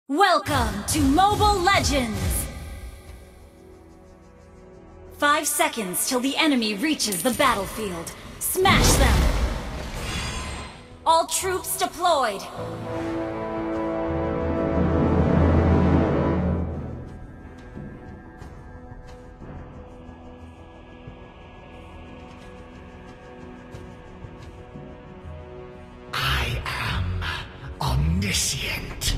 Welcome to Mobile Legends! 5 seconds till the enemy reaches the battlefield. Smash them! All troops deployed! I am omniscient.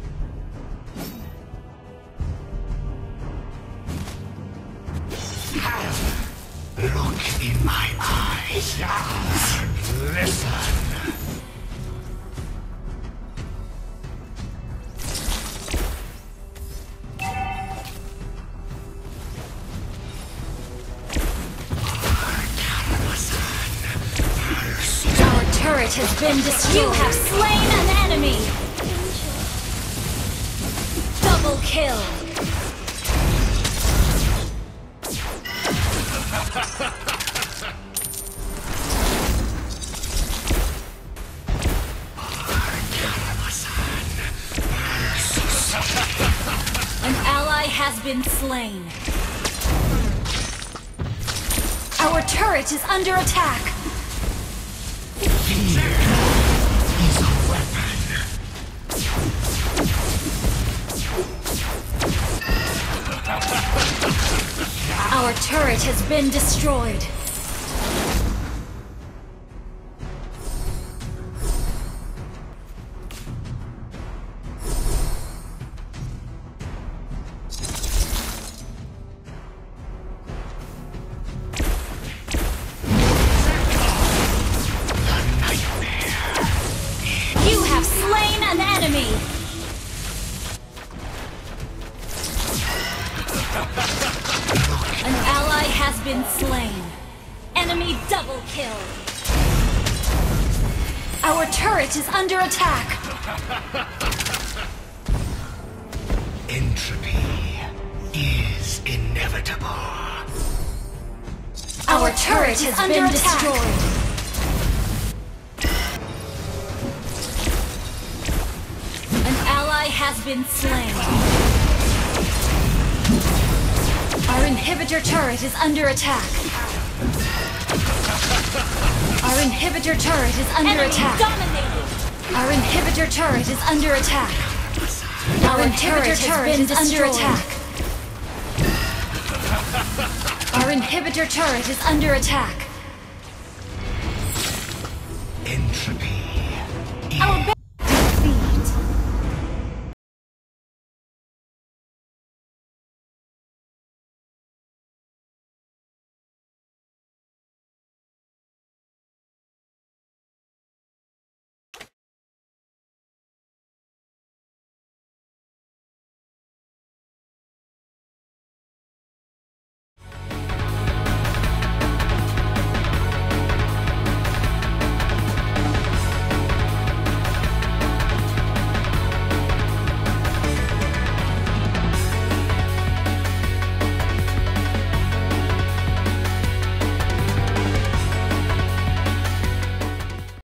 Look in my eyes and listen. Our turret has been destroyed. You have slain an enemy! Double kill! An ally has been slain. Our turret is under attack. Fear is a weapon. Our turret has been destroyed. You have slain an enemy! An ally has been slain. Enemy double kill. Our turret is under attack. Entropy is inevitable. Our turret has been destroyed. An ally has been slain. Our inhibitor turret is under attack. Our inhibitor turret is under attack. Our inhibitor turret is under attack. Our inhibitor turret is under attack. Our inhibitor turret is under attack. Entropy